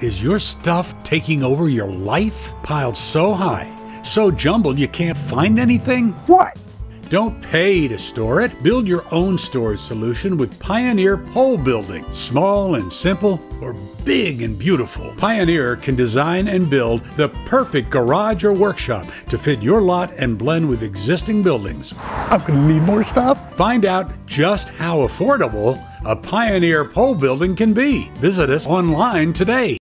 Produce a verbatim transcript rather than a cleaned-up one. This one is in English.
Is your stuff taking over your life? Piled so high, so jumbled you can't find anything? What? Don't pay to store it. Build your own storage solution with Pioneer Pole Building. Small and simple, or big and beautiful, Pioneer can design and build the perfect garage or workshop to fit your lot and blend with existing buildings. I'm gonna need more stuff. Find out just how affordable a Pioneer Pole Building can be. Visit us online today.